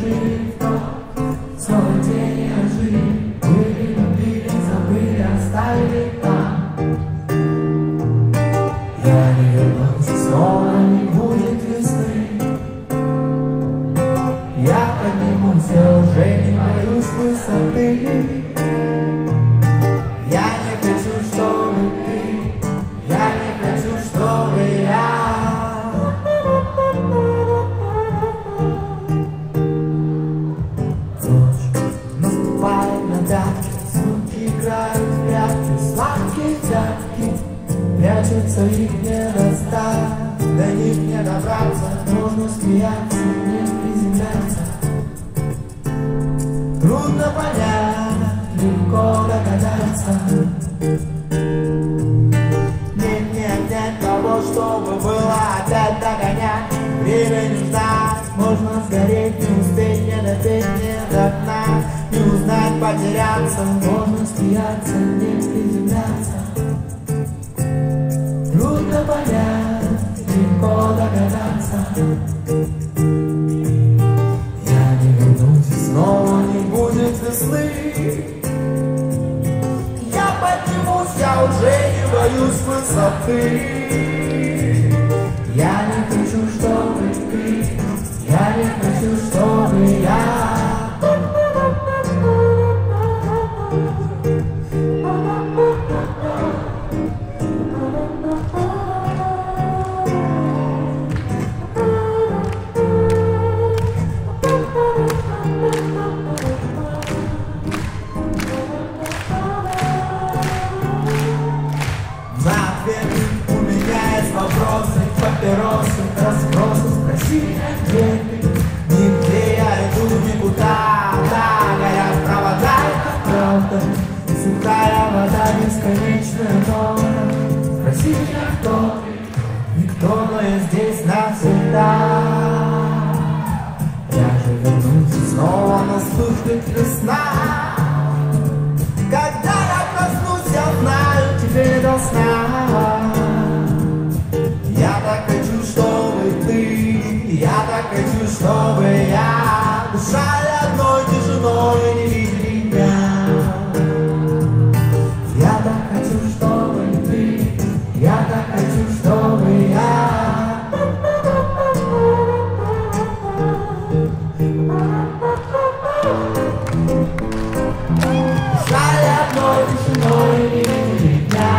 жили в тот свой день, жили, были, любили, забыли, оставили там. Я не вернусь, снова не будет весны. Я поднимусь, я уже не боюсь высоты. Я не хочу, чтобы ты, я не хочу, чтобы я. Ночь наступает на пятки, звуки играют в прятки, сладкие взятки прячутся, их не достать, до них не добраться, нужно смеяться, не приземляться. Трудно понять, легко догадаться. Нет того, чтобы было опять догонять. Время не ждать, можно сгореть, не успеть, не допеть, не догнать, не узнать, потеряться. Можно смеяться, не приземляться. Трудно понять, легко догадаться. Я не вернусь, и снова не будет весны. Я поднимусь, я уже не боюсь высоты. Я не хочу, чтобы ты, я не хочу, чтобы я. У меня есть вопросы, папиросы, расспросы, спроси, где ты, нигде я иду никуда, да, горят провода, это правда, сухая вода, бесконечная нора. Спроси меня, кто ты, никто, но я здесь навсегда. Я же вернусь, и снова наступит весна. Когда я проснусь, я знаю, теперь до сна. Я так хочу, чтобы ты, я так хочу, чтобы я дышали одной тишиной, не видели дня. Я так хочу, чтобы ты, я так хочу, чтобы я. Дышали одной тишиной, не видели дня.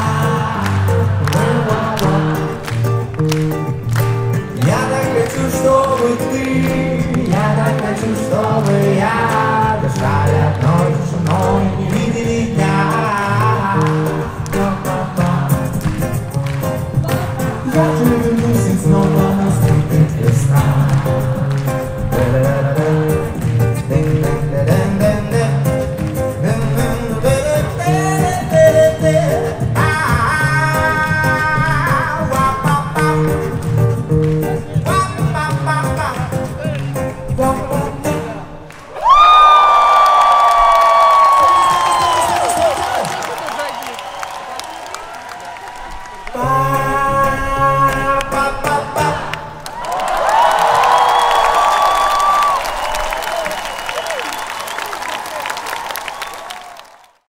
Чтобы ты, я так хочу, чтобы я дышали одной тишиной, не видели дня. Я же вернусь, и снова наступит весна. Bye.